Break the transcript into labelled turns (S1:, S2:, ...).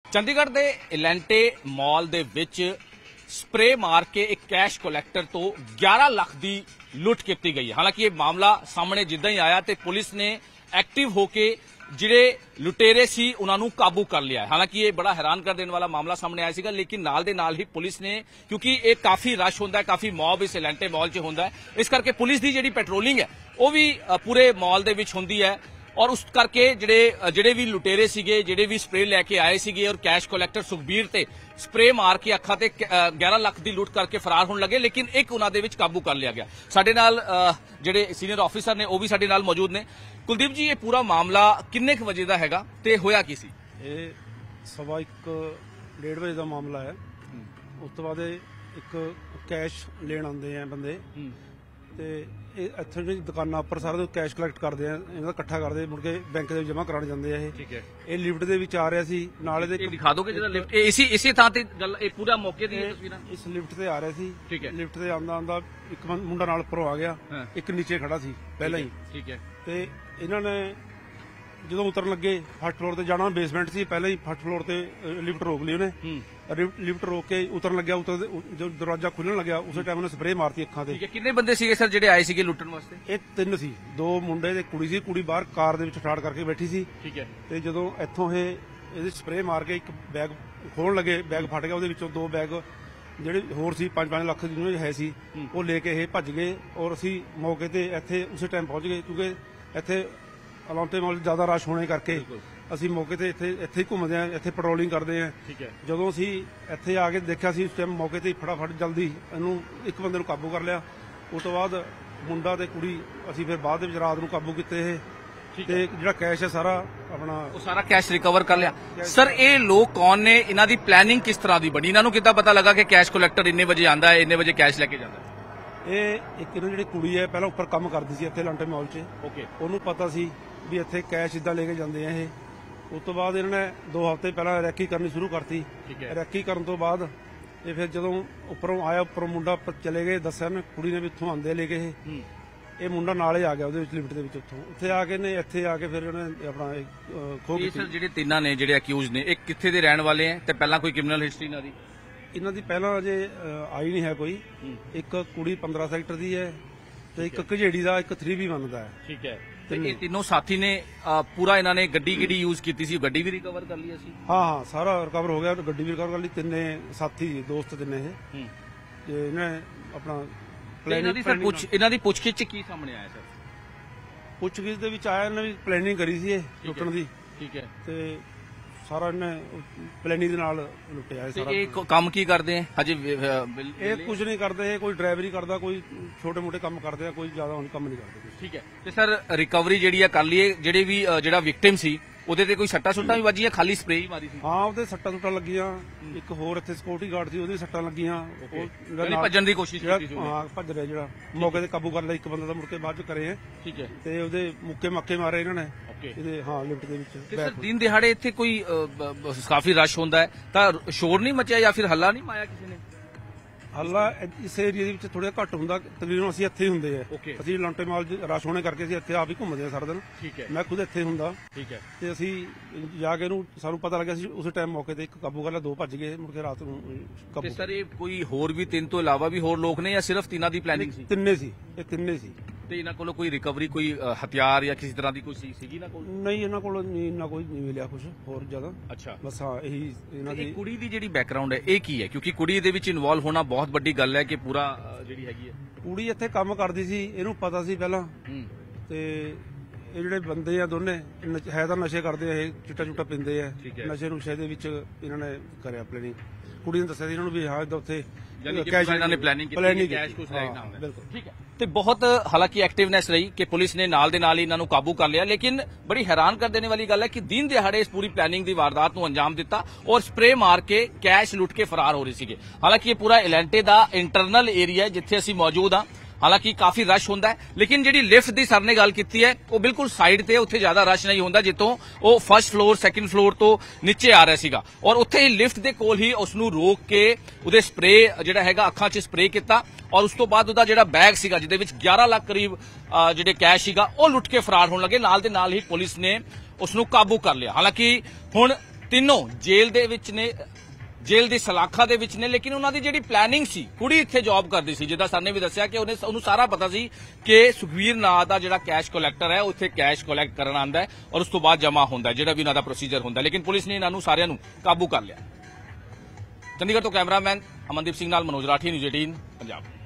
S1: ਚੰਡੀਗੜ੍ਹ ਦੇ ਇਲੈਂਟੇ ਮਾਲ ਦੇ ਵਿੱਚ ਸਪਰੇ ਮਾਰ ਕੇ ਇੱਕ ਕੈਸ਼ ਕਲੈਕਟਰ ਤੋਂ 11 ਲੱਖ ਦੀ ਲੁੱਟ ਕੀਤੀ ਗਈ ਹੈ। ਹਾਲਾਂਕਿ ਇਹ ਮਾਮਲਾ ਸਾਹਮਣੇ ਜਿੱਦਾਂ ਹੀ ਆਇਆ ਤੇ ਪੁਲਿਸ ਨੇ ਐਕਟਿਵ ਹੋ ਕੇ ਜਿਹੜੇ ਲੁਟੇਰੇ ਸੀ ਉਹਨਾਂ ਨੂੰ ਕਾਬੂ ਕਰ ਲਿਆ। ਹਾਲਾਂਕਿ ਇਹ ਬੜਾ ਹੈਰਾਨ ਕਰ ਦੇਣ ਵਾਲਾ ਮਾਮਲਾ ਸਾਹਮਣੇ ਆਇਆ ਸੀਗਾ, ਲੇਕਿਨ ਨਾਲ ਦੇ ਨਾਲ ਹੀ ਪੁਲਿਸ ਨੇ, ਕਿਉਂਕਿ ਇਹ ਕਾਫੀ ਰਸ਼ ਹੁੰਦਾ ਹੈ, ਕਾਫੀ ਮੌਬ ਇਸ ਇਲੈਂਟੇ ਮਾਲ 'ਚ ਹੁੰਦਾ ਹੈ, ਇਸ ਕਰਕੇ ਪੁਲਿਸ ਦੀ ਜਿਹੜੀ ਪੈਟਰੋਲਿੰਗ ਹੈ ਉਹ ਵੀ ਪੂਰੇ ਮਾਲ ਦੇ ਵਿੱਚ ਹੁੰਦੀ ਹੈ। और उस करके ਜਿਹੜੇ ਵੀ ਲੁਟੇਰੇ ਸੀਗੇ, ਜਿਹੜੇ ਵੀ ਸਪਰੇ ਲੈके ਆਏ ਸੀਗੇ और कैश कलैक्टर सुखबीर ਤੇ ਸਪਰੇ ਮਾਰ ਕੇ ਅੱਖਾਂ ਤੇ 11 ਲੱਖ ਦੀ ਲੁੱਟ ਕਰਕੇ ਫਰਾਰ ਹੋਣ ਲੱਗੇ, ਲੇਕਿਨ ਇੱਕ ਉਹਨਾਂ ਦੇ ਵਿੱਚ ਕਾਬੂ ਕਰ ਲਿਆ ਗਿਆ। ਸਾਡੇ ਨਾਲ ਜਿਹੜੇ ਸੀਨੀਅਰ ਆਫੀਸਰ ਨੇ ਉਹ ਵੀ ਸਾਡੇ ਨਾਲ ਮੌਜੂਦ ਨੇ। ਕੁਲਦੀਪ ਜੀ, ਇਹ ਪੂਰਾ ਮਾਮਲਾ ਕਿੰਨੇ ਕੁ ਵਜੇ ਦਾ ਹੈਗਾ ਤੇ ਹੋਇਆ ਕੀ ਸੀ?
S2: ਇਹ 1:15 ਵਜੇ ਦਾ ਮਾਮਲਾ ਹੈ। ਉਸ ਤੋਂ ਬਾਅਦ ਇੱਕ ਕੈਸ਼ ਲੈਣ ਆਉਂਦੇ ਆ ਬੰਦੇ ਤੇ ਇਹ ਇੱਥੇ ਜਿਹੜੀ ਦੁਕਾਨਾਂ ਉੱਪਰ ਸਾਰੇ ਕੈਸ਼ ਕਲੈਕਟ ਕਰਦੇ ਆ, ਇਹਦਾ ਇਕੱਠਾ ਕਰਦੇ ਮੁੜ ਕੇ ਬੈਂਕ ਦੇ ਵਿੱਚ ਜਮ੍ਹਾਂ ਕਰਾਉਣ ਜਾਂਦੇ ਆ। ਇਹ ਲਿਫਟ ਦੇ ਵਿੱਚ ਆ ਰਿਹਾ ਸੀ, ਨਾਲ ਇਹਦੇ
S1: ਦਿਖਾ ਦੋਗੇ ਜਿਹੜਾ ਲਿਫਟ ਇਸੇ ਥਾਂ ਤੇ ਗੱਲ, ਇਹ ਪੂਰਾ ਮੌਕੇ ਦੀ ਤਸਵੀਰਾਂ
S2: ਇਸ ਲਿਫਟ ਤੇ ਆ ਰਿਹਾ ਸੀ। ਲਿਫਟ ਤੇ ਆਉਂਦਾ ਇੱਕ ਮੁੰਡਾ ਨਾਲ ਉੱਪਰੋਂ ਆ ਗਿਆ, ਇੱਕ ਨੀਚੇ ਖੜਾ ਸੀ ਪਹਿਲਾਂ ਹੀ। ਤੇ ਇਹਨਾਂ ਨੇ ਜਦੋਂ ਉਤਰਨ ਲੱਗੇ ਫਸਟ ਫਲੋਰ ਤੇ ਜਾਣਾ, ਬੇਸਮੈਂਟ ਸੀ ਪਹਿਲਾਂ ਹੀ, ਫਸਟ ਫਲੋਰ ਤੇ ਲਿਫਟ ਰੋਕ ਲਈ ਉਹਨੇ। ਲਿਫਟ ਰੋਕ ਕੇ ਉਤਰਨ ਲੱਗਿਆ, ਜਦੋਂ ਦਰਵਾਜ਼ਾ ਖੁੱਲਣ ਲੱਗਿਆ ਉਸੇ ਟਾਈਮ ਉਹਨੇ ਸਪਰੇਅ ਮਾਰਤੀ ਅੱਖਾਂ ਤੇ।
S1: ਕਿੰਨੇ ਬੰਦੇ ਸੀਗੇ ਸਰ ਜਿਹੜੇ ਆਏ ਸੀਗੇ ਲੁੱਟਣ ਵਾਸਤੇ?
S2: ਇਹ 3 ਸੀ, 2 ਮੁੰਡੇ ਤੇ ਕੁੜੀ ਸੀ। ਕੁੜੀ ਬਾਹਰ ਕਾਰ ਦੇ ਵਿੱਚ ਸਟਾਰਟ ਕਰਕੇ ਬੈਠੀ ਸੀ। ਤੇ ਜਦੋਂ ਇੱਥੋਂ ਇਹਦੇ ਸਪਰੇਅ ਮਾਰ ਕੇ ਇੱਕ ਬੈਗ ਖੋਲਣ ਲੱਗੇ, ਬੈਗ ਫਟ ਗਿਆ, ਉਹਦੇ ਵਿੱਚੋਂ 2 ਬੈਗ ਜਿਹੜੇ ਹੋਰ ਸੀ 5-5 ਲੱਖ ਜਿਹਨਾਂ ਹੈ ਸੀ ਉਹ ਲੈ ਕੇ ਇਹ ਭੱਜ ਗਏ। ਔਰ ਅਸੀਂ ਮੌਕੇ ਤੇ ਇੱਥੇ ਉਸੇ ਟਾਈਮ ਪਹੁੰਚ ਗਏ, ਕਿਉਂਕਿ ਇੱਥੇ ਇਲਾਂਟੇ ਮਾਲ ਜ਼ਿਆਦਾ ਰਸ਼ ਹੋਣੇ ਕਰਕੇ ਅਸੀਂ ਮੌਕੇ ਤੇ ਇੱਥੇ ਹੀ ਘੁੰਮਦੇ ਆ, ਇੱਥੇ ਪੈਟਰੋਲਿੰਗ ਕਰਦੇ ਆ। ਜਦੋਂ ਅਸੀਂ ਇੱਥੇ ਆ ਕੇ ਦੇਖਿਆ ਸੀ ਉਸ ਟਾਈਮ ਮੌਕੇ ਤੇ ਫਟਾਫਟ ਜਲਦੀ ਇਹਨੂੰ ਇੱਕ ਬੰਦੇ ਨੂੰ ਕਾਬੂ ਕਰ ਲਿਆ। ਉਸ ਤੋਂ ਬਾਅਦ ਮੁੰਡਾ ਤੇ ਕੁੜੀ ਅਸੀਂ ਫਿਰ ਬਾਅਦ ਦੇ ਵਿੱਚ ਰਾਤ ਨੂੰ ਕਾਬੂ ਕੀਤੇ ਇਹ। ਤੇ ਜਿਹੜਾ ਕੈਸ਼ ਹੈ ਸਾਰਾ ਆਪਣਾ
S1: ਉਹ ਸਾਰਾ ਕੈਸ਼ ਰਿਕਵਰ ਕਰ ਲਿਆ। ਸਰ, ਇਹ ਲੋਕ ਕੌਣ ਨੇ? ਇਹਨਾਂ ਦੀ ਪਲੈਨਿੰਗ ਕਿਸ ਤਰ੍ਹਾਂ ਦੀ ਬਣੀ? ਇਹਨਾਂ ਨੂੰ ਕਿੱਦਾਂ ਪਤਾ ਲੱਗਾ ਕਿ ਕੈਸ਼ ਕਲੈਕਟਰ ਇੰਨੇ ਵਜੇ ਆਂਦਾ ਹੈ, ਇੰਨੇ ਵਜੇ ਕੈਸ਼ ਲੈ ਕੇ ਜਾਂਦਾ ਹੈ?
S2: ਇਹ ਇੱਕ ਇਹਨਾਂ ਜਿਹੜੀ ਕੁੜੀ ਹੈ ਪਹਿਲਾਂ ਉੱਪਰ ਕੰਮ ਕਰਦੀ ਸੀ ਇੱਥੇ ਇਲਾਂਟੇ ਮਾਲ 'ਚ। ਉਹਨੂੰ ਪਤਾ ਸੀ ਵੀ ਇੱਥੇ ਕੈਸ਼ ਇਦਾਂ ਲੈ ਕੇ ਜਾਂਦੇ ਆ ਇਹ। ਉਸ ਤੋਂ ਬਾਅਦ ਇਹਨਾਂ ਨੇ 2 ਹਫ਼ਤੇ ਪਹਿਲਾਂ ਰੈਕੀ ਕਰਨੀ ਸ਼ੁਰੂ ਕਰਤੀ। ਰੈਕੀ ਕਰਨ ਤੋਂ ਬਾਅਦ ਇਹ ਫਿਰ ਜਦੋਂ ਉੱਪਰੋਂ ਆਇਆ, ਉੱਪਰੋਂ ਮੁੰਡਾ ਚਲੇ ਗਏ, ਦੱਸਿਆ ਨਾ ਕੁੜੀ ਨੇ ਵੀ ਇੱਥੋਂ ਆਂਦੇ ਲੈ ਕੇ ਇਹ ਮੁੰਡਾ ਨਾਲ ਹੀ ਆ ਗਿਆ ਉਹਦੇ ਵਿੱਚ ਲਿਫਟ ਦੇ ਵਿੱਚ। ਉੱਥੇ ਆ ਕੇ ਨੇ ਇੱਥੇ ਆ ਕੇ ਫਿਰ ਉਹਨੇ ਆਪਣਾ ਖੋਹ ਕੀਤੀ।
S1: ਸਰ, ਜਿਹੜੇ ਤਿੰਨਾਂ ਨੇ ਜਿਹੜੇ ਅਕਿਊਜ਼ ਨੇ, ਇਹ ਕਿੱਥੇ ਦੇ ਰਹਿਣ ਵਾਲੇ ਆ ਤੇ ਪਹਿਲਾਂ ਕੋਈ ਕ੍ਰਿਮੀਨਲ ਹਿਸਟਰੀ
S2: ਇਹਨਾਂ ਦੀ ਪਹਿਲਾਂ ਅਜੇ ਆਈ ਨਹੀਂ ਹੈ ਕੋਈ। ਇੱਕ ਕੁੜੀ 15 ਸੈਕਟਰ ਦੀ ਹੈ ਤੇ ਇੱਕ ਘਜੇੜੀ ਦਾ, ਇੱਕ 3B1 ਦਾ ਹੈ।
S1: ਤੇ ਇਹ ਤਿੰਨੋਂ ਸਾਥੀ ਨੇ ਪੂਰਾ ਇਹਨਾਂ ਨੇ ਗੱਡੀ ਕਿਹੜੀ ਯੂਜ਼ ਕੀਤੀ ਸੀ, ਗੱਡੀ ਵੀ ਰਿਕਵਰ ਕਰ ਲਈ ਅਸੀਂ?
S2: ਹਾਂ, ਸਾਰਾ ਰਿਕਵਰ ਹੋ ਗਿਆ, ਗੱਡੀ ਵੀ ਰਿਕਵਰ ਕਰ ਲਈ। ਤਿੰਨੇ ਸਾਥੀ ਦੋਸਤ ਤਿੰਨੇ ਇਹ ਤੇ ਇਹਨਾਂ ਨੇ ਆਪਣਾ
S1: ਇਹਨਾਂ ਦੀ ਪੁੱਛਗਿੱਛ ਕੀ ਸਾਹਮਣੇ ਆਇਆ ਸਰ?
S2: ਪੁੱਛਗਿੱਛ ਦੇ ਵਿੱਚ ਆਇਆ ਇਹਨਾਂ ਨੇ ਪਲੈਨਿੰਗ ਕਰੀ ਸੀ ਇਹ ਲੁੱਟਣ ਦੀ। ਤੇ ਸਾਰਾ ਇਹਨੇ ਪਲੈਨਿੰਗ ਦੇ ਨਾਲ ਲੁੱਟਿਆ ਹੈ ਸਾਰਾ।
S1: ਇਹ ਕੰਮ ਕੀ ਕਰਦੇ ਆ ਹਜੇ?
S2: ਇਹ ਕੁਝ ਨਹੀਂ ਕਰਦੇ, ਕੋਈ ਡਰਾਈਵਰੀ ਕਰਦਾ, ਕੋਈ ਛੋਟੇ ਮੋਟੇ ਕੰਮ ਕਰਦੇ ਆ, ਕੋਈ ਜ਼ਿਆਦਾ ਹੁਣ ਕੰਮ ਨਹੀਂ ਕਰਦੇ।
S1: ਤੇ ਸਰ, ਰਿਕਵਰੀ ਜਿਹੜੀ ਆ ਕਰ ਲਈਏ, ਜਿਹੜੇ ਵੀ ਜਿਹੜਾ ਵਿਕਟਿਮ ਸੀ ਉਹਦੇ ਤੇ ਕੋਈ ਸੱਟਾਂ ਸੁੱਟਾਂ ਵੀ ਵੱਜੀਆਂ, ਖਾਲੀ ਸਪਰੇ ਹੀ ਮਾਰੀ ਸੀ?
S2: ਹਾਂ, ਉਹਦੇ ਸੱਟਾਂ ਸੁੱਟਾਂ ਲੱਗੀਆਂ। ਇੱਕ ਹੋਰ ਇੱਥੇ ਸਿਕਿਉਰਿਟੀ ਗਾਰਡ ਸੀ, ਉਹਦੇ ਸੱਟਾਂ ਲੱਗੀਆਂ।
S1: ਉਹ ਭੱਜਣ ਦੀ ਕੋਸ਼ਿਸ਼ ਕੀਤੀ ਸੀ?
S2: ਹਾਂ, ਭੱਜ ਰਿਹਾ, ਜਿਹੜਾ ਮੌਕੇ ਤੇ ਕਾਬੂ ਕਰ ਲਿਆ ਇੱਕ ਬੰਦਾ, ਦਾ ਮੁੜ ਕੇ ਬਾਅਦ ਚ ਕਰੇ ਹੈ। ਤੇ ਉਹਦੇ ਮੁੱਕੇ ਮੱਕੇ ਮਾਰੇ ਇਹਨਾਂ ਨੇ ਇਹਦੇ। ਹਾਂ, ਲਿਫਟ ਦੇ ਵਿੱਚ।
S1: ਸਰ, ਦਿਨ ਦਿਹਾੜੇ ਇੱਥੇ ਕੋਈ ਕਾਫੀ ਰਸ਼ ਹੁੰਦਾ ਹੈ ਤਾਂ ਸ਼ੋਰ ਨਹੀਂ ਮਚਿਆ ਜਾਂ ਫਿਰ ਹੱਲਾ ਨਹੀਂ ਮਾਇਆ ਕਿਸੇ ਨੇ?
S2: ਹੱਲਾ ਇਸ ਏਰੀਆ ਦੇ ਵਿੱਚ ਥੋੜਾ ਘੱਟ ਹੁੰਦਾ, ਤਕਰੀਬਨ ਅਸੀਂ ਇੱਥੇ ਹੀ ਹੁੰਦੇ ਆ। ਅਸੀਂ ਇਲਾਂਟੇ ਮਾਲ ਰਸ਼ ਹੋਣੇ ਕਰਕੇ ਅਸੀਂ ਇੱਥੇ ਆਪ ਹੀ ਘੁੰਮਦੇ ਆ ਸਾਰਾ ਦਿਨ। ਮੈਂ ਖੁਦ ਇੱਥੇ ਹੁੰਦਾ ਤੇ ਅਸੀਂ ਜਾ ਕੇ ਸਾਨੂੰ ਪਤਾ ਲੱਗਿਆ ਸੀ ਉਸੇ ਟਾਈਮ ਮੌਕੇ ਤੇ ਇੱਕ ਕਾਬੂ ਕਰ ਲਿਆ, 2 ਭੱਜ ਗਏ ਮੁੜ ਕੇ ਰਾਤ ਨੂੰ ਕਾਬੂ।
S1: ਸਰ, ਇਹ ਕੋਈ ਹੋਰ ਵੀ 3 ਤੋਂ ਇਲਾਵਾ ਵੀ ਹੋਰ ਲੋਕ ਨੇ ਜਾਂ ਸਿਰਫ ਤਿੰਨਾਂ ਦੀ ਪਲੈਨਿੰਗ ਸੀ?
S2: ਤਿੰਨੇ ਸੀ, ਇਹ ਤਿੰਨੇ ਸੀ।
S1: ਤੇ ਇਹਨਾਂ ਕੋਲੋਂ ਕੋਈ ਰਿਕਵਰੀ, ਕੋਈ ਹਥਿਆਰ ਜਾਂ ਕਿਸੇ ਤਰ੍ਹਾਂ ਦੀ ਕੋਈ ਸੀਗੀ ਨਾ ਕੋਲ?
S2: ਨਹੀਂ, ਇਹਨਾਂ ਕੋਲ ਇੰਨਾ ਕੋਈ ਨਹੀਂ ਮਿਲਿਆ ਕੁਝ ਹੋਰ ਜ਼ਿਆਦਾ।
S1: ਅੱਛਾ,
S2: ਬਸ ਹਾਂ, ਇਹੀ ਇਹਨਾਂ ਦੀ।
S1: ਕੁੜੀ ਦੀ ਜਿਹੜੀ ਬੈਕਗ੍ਰਾਉਂਡ ਹੈ ਇਹ ਕੀ ਹੈ? ਕਿਉਂਕਿ ਕੁੜੀ ਦੇ ਵਿੱਚ ਇਨਵੋਲਵ ਹੋਣਾ ਬਹੁਤ ਵੱਡੀ ਗੱਲ ਹੈ ਕਿ ਪੂਰਾ ਜਿਹੜੀ ਹੈਗੀ ਹੈ।
S2: ਕੁੜੀ ਇੱਥੇ ਕੰਮ ਕਰਦੀ ਸੀ, ਇਹਨੂੰ ਪਤਾ ਸੀ ਪਹਿਲਾਂ। ਤੇ ਇਹ ਜਿਹੜੇ ਬੰਦੇ ਆ ਦੋਨੇ ਹੈ ਤਾਂ ਨਸ਼ੇ ਕਰਦੇ ਆ, ਇਹ ਚਿੱਟਾ ਚੁੱਟਾ ਪੀਂਦੇ ਆ, ਨਸ਼ੇ ਨੁਸ਼ੇ ਦੇ ਵਿੱਚ ਇਹਨਾਂ ਨੇ ਕਰਿਆ ਪਲੈਨਿੰਗ। ਕੁੜੀ ਨੇ ਦੱਸਿਆ ਸੀ ਇਹਨਾਂ ਨੂੰ ਵੀ ਹਾਂ ਇਦਾਂ ਉੱਥੇ
S1: ਇਹਨਾਂ ਨੇ ਪਲੈਨਿੰਗ ਕੀਤੀ, ਕੈਸ਼ ਕੁਛ ਲੈ ਕੇ ਆਉਂਦਾ।
S2: ਬਿਲਕੁਲ
S1: ਠੀਕ ਹੈ। ਤੇ ਬਹੁਤ ਹਾਲਾਂਕਿ ਐਕਟਿਵਨੈਸ ਰਹੀ ਕਿ ਪੁਲਿਸ ਨੇ ਨਾਲ ਦੇ ਨਾਲ ਹੀ ਇਹਨਾਂ ਨੂੰ ਕਾਬੂ ਕਰ ਲਿਆ, ਲੇਕਿਨ ਬੜੀ ਹੈਰਾਨ ਕਰ ਦੇਣ ਵਾਲੀ ਗੱਲ ਹੈ ਕਿ ਦਿਨ ਦਿਹਾੜੇ ਇਸ ਪੂਰੀ ਪਲੈਨਿੰਗ ਦੀ ਵਾਰਦਾਤ ਨੂੰ ਅੰਜਾਮ ਦਿੱਤਾ ਔਰ ਸਪਰੇ ਮਾਰ ਕੇ ਕੈਸ਼ ਲੁੱਟ ਕੇ ਫਰਾਰ ਹੋ ਰਹੇ ਸੀਗੇ। ਹਾਲਾਂਕਿ ਇਹ ਪੂਰਾ ਇਲੈਂਟੇ ਦਾ ਇੰਟਰਨਲ ਏਰੀਆ ਹੈ ਜਿੱਥੇ ਅਸੀਂ ਮੌਜੂਦ ਹਾਂ। ਹਾਲਾਂਕਿ ਕਾਫੀ ਰਸ਼ ਹੁੰਦਾ ਹੈ, ਲੇਕਿਨ ਜਿਹੜੀ ਲਿਫਟ ਦੀ ਸਰ ਨੇ ਗੱਲ ਕੀਤੀ ਹੈ ਉਹ ਬਿਲਕੁਲ ਸਾਈਡ ਤੇ, ਉੱਥੇ ਜ਼ਿਆਦਾ ਰਸ਼ ਨਹੀਂ ਹੁੰਦਾ ਜਿੱਥੋਂ ਉਹ ਫਸਟ ਫਲੋਰ ਸੈਕੰਡ ਫਲੋਰ ਤੋਂ ਨੀਚੇ ਆ ਰਿਹਾ ਸੀਗਾ। ਔਰ ਉੱਥੇ ਹੀ ਲਿਫਟ ਦੇ ਕੋਲ ਹੀ ਉਸ ਨੂੰ ਰੋਕ ਕੇ ਉਹਦੇ ਸਪਰੇ ਜਿਹੜਾ ਹੈਗਾ ਅੱਖਾਂ 'ਚ ਸਪਰੇ ਕੀਤਾ ਔਰ ਉਸ ਤੋਂ ਬਾਅਦ ਉਹਦਾ ਜਿਹੜਾ ਬੈਗ ਸੀਗਾ ਜਿਹਦੇ ਵਿੱਚ 11 ਲੱਖ ਕਰੀਬ ਜਿਹੜੇ ਕੈਸ਼ ਸੀਗਾ ਉਹ ਲੁੱਟ ਕੇ ਫਰਾਰ ਹੋਣ ਲੱਗੇ। ਨਾਲ ਦੇ ਨਾਲ ਹੀ ਪੁਲਿਸ ਨੇ ਉਸ ਨੂੰ ਕਾਬੂ ਕਰ ਲਿਆ। ਹਾਲਾਂਕਿ ਹੁਣ ਤਿੰਨੋਂ ਜੇਲ੍ਹ ਦੇ ਵਿੱਚ ਨੇ, ਜੇਲ੍ਹ ਦੀ ਸਲਾਖਾਂ ਦੇ ਵਿੱਚ ਨੇ, ਲੇਕਿਨ ਉਹਨਾਂ ਦੀ ਜਿਹੜੀ ਪਲੈਨਿੰਗ ਸੀ, ਕੁੜੀ ਇੱਥੇ ਜੌਬ ਕਰਦੀ ਸੀ, ਜਿੱਦਾਂ ਸਰ ਨੇ ਵੀ ਦੱਸਿਆ ਕਿ ਉਹਨੂੰ ਸਾਰਾ ਪਤਾ ਸੀ ਕਿ ਸੁਖਵੀਰ ਨਾਂ ਦਾ ਜਿਹੜਾ ਕੈਸ਼ ਕਲੈਕਟਰ ਹੈ ਉਹ ਇੱਥੇ ਕੈਸ਼ ਕਲੈਕਟ ਕਰਨ ਆਉਂਦਾ ਹੈ ਔਰ ਉਸ ਤੋਂ ਬਾਅਦ ਜਮ੍ਹਾਂ ਹੁੰਦਾ ਹੈ, ਜਿਹੜਾ ਵੀ ਉਹਨਾਂ ਦਾ ਪ੍ਰੋਸੀਜਰ ਹੁੰਦਾ, ਲੇਕਿਨ ਪੁਲਿਸ ਨੇ ਇਹਨਾਂ ਨੂੰ ਸਾਰਿਆਂ ਨੂੰ ਕਾਬੂ ਕਰ ਲਿਆ। ਚੰਡੀਗੜ੍ਹ ਤੋਂ ਕੈਮਰਾਮੈਨ ਅਮਨਦੀਪ ਸਿੰਘ ਨਾਲ ਮਨੋਜ ਰਾਠੀ, ਨਿਊਜ਼ 18 ਪੰਜਾਬ।